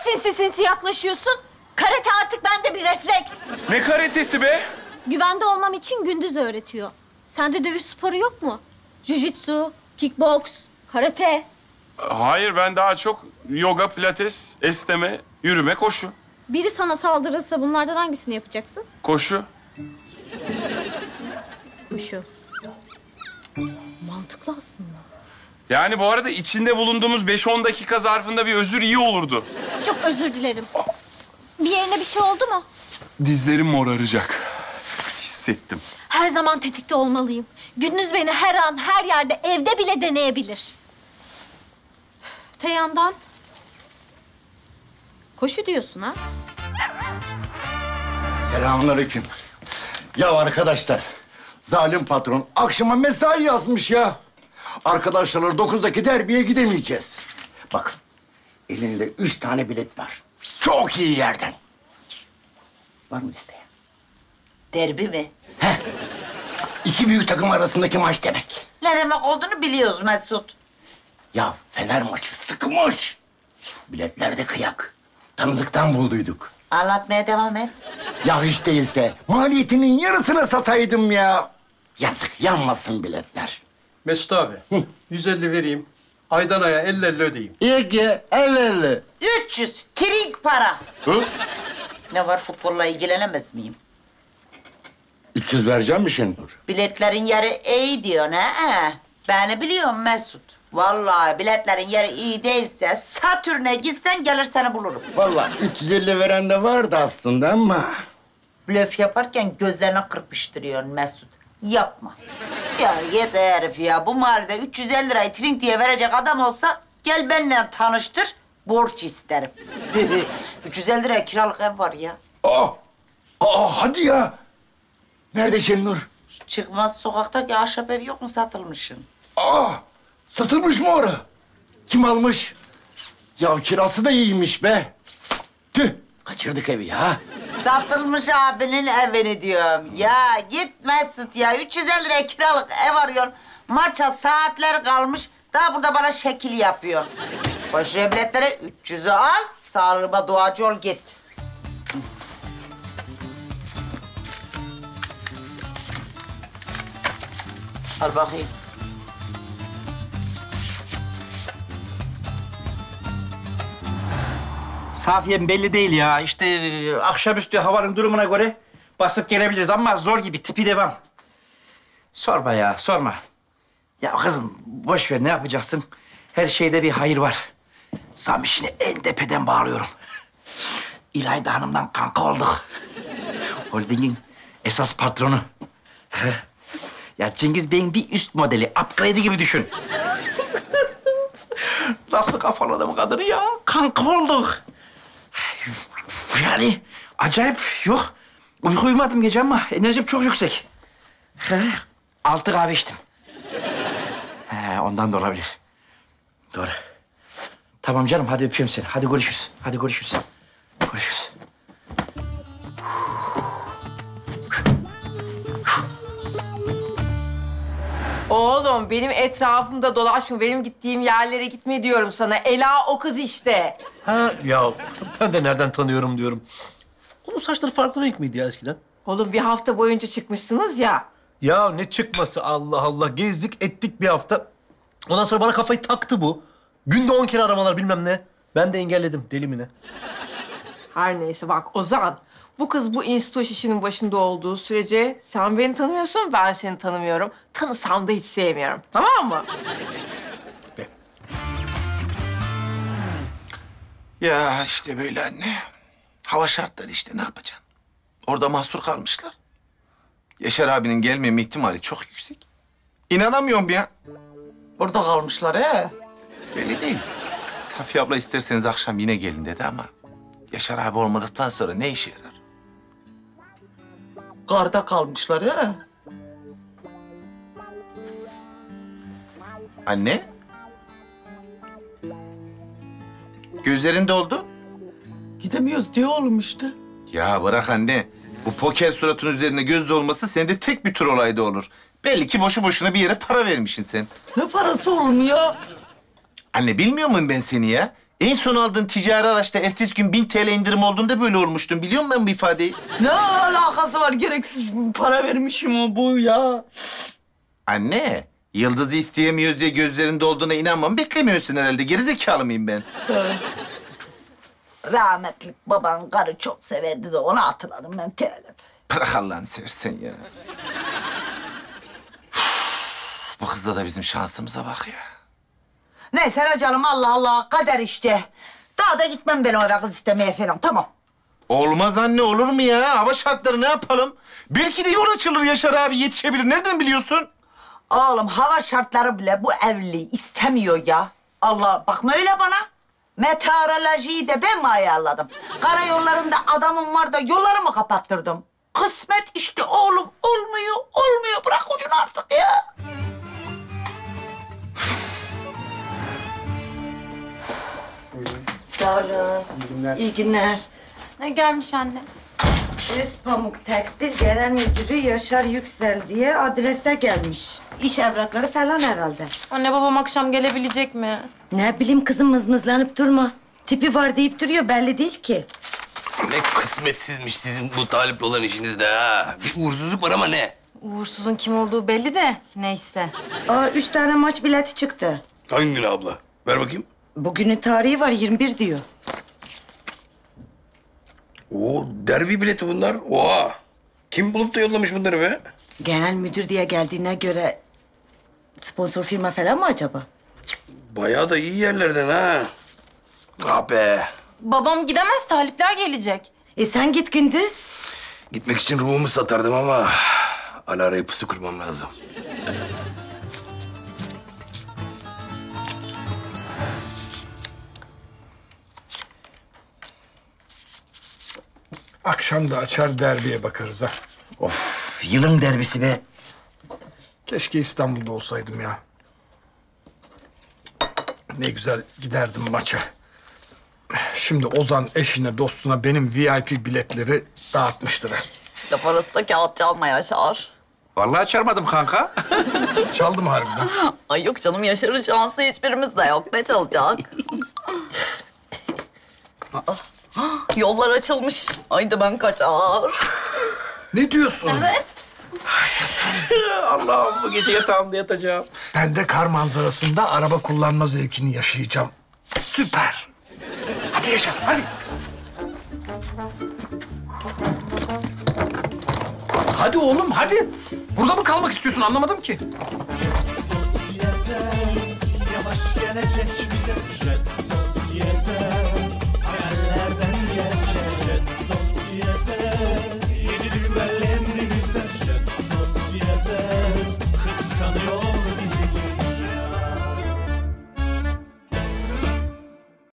sinsi sinsi yaklaşıyorsun? Karate artık bende bir refleks. Ne karatesi be? Güvende olmam için gündüz öğretiyor. Sende dövüş sporu yok mu? Jiu-jitsu, kickbox, karate. Hayır, ben daha çok yoga, pilates, esneme, yürüme, koşu. Biri sana saldırırsa bunlardan hangisini yapacaksın? Koşu. Koşu. Mantıklı aslında. Yani bu arada içinde bulunduğumuz 5-10 dakika zarfında bir özür iyi olurdu. Çok özür dilerim. Bir yerine bir şey oldu mu? Dizlerim moraracak. Hissettim. Her zaman tetikte olmalıyım. Gündüz beni her an, her yerde, evde bile deneyebilir. Öte yandan... Koşu diyorsun ha? Selamünaleyküm. Ya arkadaşlar, zalim patron akşama mesai yazmış ya. Arkadaşlarla 9'daki derbiye gidemeyeceğiz. Bakın, elinde 3 tane bilet var. Çok iyi yerden. Var mı isteyen? Derbi mi? Heh. İki büyük takım arasındaki maç demek. Ne demek olduğunu biliyoruz Mesut. Ya Fener maçı sıkmış. Biletler de kıyak. Tanıdıktan bulduyduk. Anlatmaya devam et. Ya hiç değilse maliyetinin yarısını sataydım ya. Yazık, yanmasın biletler. Mesut abi, 150 vereyim. Aydan aya 50-50 ödeyeyim. İyi ki, el. 300 trink para. Hı? Ne var, futbolla ilgilenemez miyim? 300 vereceğim mi Şenur? Biletlerin yeri iyi diyorsun ha? Beni biliyorum Mesut. Vallahi biletlerin yeri iyi değilse Satürn'e gitsen gelir seni bulurum. Vallahi 350 veren de vardı aslında ama... Blöf yaparken gözlerini kırpıştırıyorsun Mesut. Yapma. Ya yeter herif ya. Bu mahallede 350 lirayı trink diye verecek adam olsa gel benimle tanıştır, borç isterim. 350 liraya kiralık ev var ya. Hadi ya. Nerede Şenur? Şu çıkmaz sokaktaki ahşap ev yok mu satılmışın? Satılmış mı ora? Kim almış? Ya kirası da iyiymiş be. Tüh, kaçırdık evi ya. Satılmış abinin evini diyorum. Ya git Mesut ya. 350 liraya kiralık ev arıyorsun. Maça saatler kalmış. Daha burada bana şekil yapıyor. Boş biletlere 300'ü al. Sağlığıma duacı ol git. Al bakayım. Safiyem belli değil ya. İşte akşamüstü havanın durumuna göre basıp gelebiliriz ama zor gibi. Tipi devam. Sorma ya, sorma. Ya kızım boş ver, ne yapacaksın? Her şeyde bir hayır var. Sam işini en tepeden bağlıyorum. İlayda Hanım'dan kanka olduk. Holding'in esas patronu. Ya Cengiz Bey'in bir üst modeli, upgrade'i gibi düşün. Nasıl kafaladım kadını ya? Kanka olduk. Yani acayip yok. Uyku uyumadım gece ama enerjim çok yüksek. 6 kahve içtim. Ondan da olabilir. Doğru. Tamam canım, hadi öpüyorum seni. Hadi görüşürüz. Hadi görüşürüz. Görüşürüz. Oğlum benim etrafımda dolaşma, benim gittiğim yerlere gitme diyorum sana. Ela o kız işte. Ha ya, ben de nereden tanıyorum diyorum. Onun saçları farklı renk miydi ya eskiden? Oğlum bir hafta boyunca çıkmışsınız ya. Ya ne çıkması, Allah Allah. Gezdik ettik bir hafta. Ondan sonra bana kafayı taktı bu. Günde 10 kere aramalar bilmem ne. Ben de engelledim, deli mi ne? Her neyse bak Ozan. Bu kız bu instoş işinin başında olduğu sürece sen beni tanımıyorsun, ben seni tanımıyorum. Tanısam da hiç sevmiyorum. Tamam mı? Ya işte böyle anne. Hava şartları işte, ne yapacaksın? Orada mahsur kalmışlar. Yaşar abinin gelmeme ihtimali çok yüksek. İnanamıyorum ya. Burada kalmışlar he. Belli değil. Safiye abla isterseniz akşam yine gelin dedi ama... Yaşar abi olmadıktan sonra ne işe yarar? Garda kalmışlar he. Anne? Gözlerin doldu. Gidemiyoruz diye oğlum işte. Ya bırak anne. Bu poker suratın üzerine göz dolması sende tek bir tur olayda olur. Belli ki boşu boşuna bir yere para vermişsin sen. Ne parası oğlum ya? Anne bilmiyor muyum ben seni ya? En son aldığın ticari araçta ertesi gün 1000 TL indirim olduğunda böyle olmuştun. Biliyor musun ben bu ifadeyi? Ne alakası var? Gereksiz para vermişim o bu ya. Anne, Yıldız'ı isteyemiyoruz diye gözlerinde olduğuna inanmam. Beklemiyorsun herhalde. Gerizekalı mıyım ben? Rahmetli baban karı çok severdi de onu hatırladım ben Telep. Bırak Allah'ını seversen ya. Bu kızda da bizim şansımıza bak ya. Neyse ne canım Allah Allah kader işte. Daha da gitmem ben o eve kız istemeye falan tamam. Olmaz anne, olur mu ya? Hava şartları ne yapalım? Belki de yol açılır, Yaşar abi yetişebilir. Nereden biliyorsun? Oğlum hava şartları bile bu evliliği istemiyor ya. Allah bakma öyle bana. Meteorolojiyi de ben mi ayarladım? Karayollarında adamım var da yolları mı kapattırdım? Kısmet işte oğlum olmuyor, olmuyor. Bırak ucunu artık ya. Sağ olun. İyi günler. Ne gelmiş anne? Üst Pamuk Tekstil Genel Müdürü Yaşar Yüksel diye adrese gelmiş. İş evrakları falan herhalde. Anne babam akşam gelebilecek mi? Ne bileyim kızım mızmızlanıp durma. Tipi var deyip duruyor belli değil ki. Ne kısmetsizmiş sizin bu Talip'le olan işinizde ha. Bir uğursuzluk var ama ne? Uğursuzun kim olduğu belli de neyse. 3 tane maç bileti çıktı. Hangi gün abla? Ver bakayım. Bugünün tarihi var 21 diyor. Oo, derbi bileti bunlar. Oha! Kim bulup da yollamış bunları be? Genel müdür diye geldiğine göre sponsor firma falan mı acaba? Bayağı da iyi yerlerden ha. Ah be! Babam gidemez, talipler gelecek. Sen git Gündüz. Gitmek için ruhumu satardım ama... Alara'ya pusu kurmam lazım. Akşam da açar derbiye bakarız ha. Of, yılın derbisi be. Keşke İstanbul'da olsaydım ya. Ne güzel giderdim maça. Şimdi Ozan eşine, dostuna benim VIP biletleri dağıtmıştır. Laf arasında kağıt çalma Yaşar. Vallahi çarpmadım kanka. Çaldım harbiden. Ay yok canım, Yaşar'ın şansı hiçbirimizde yok. Ne çalacak? Aa, yollar açılmış. Haydi ben kaçar. Ne diyorsun? Evet. Allah'ım bu gece yatağımda yatacağım. Ben de kar manzarasında araba kullanma zevkini yaşayacağım. Süper. Hadi Yaşar, hadi. Hadi oğlum, hadi. Burada mı kalmak istiyorsun? Anlamadım ki. Yavaş gelecek bize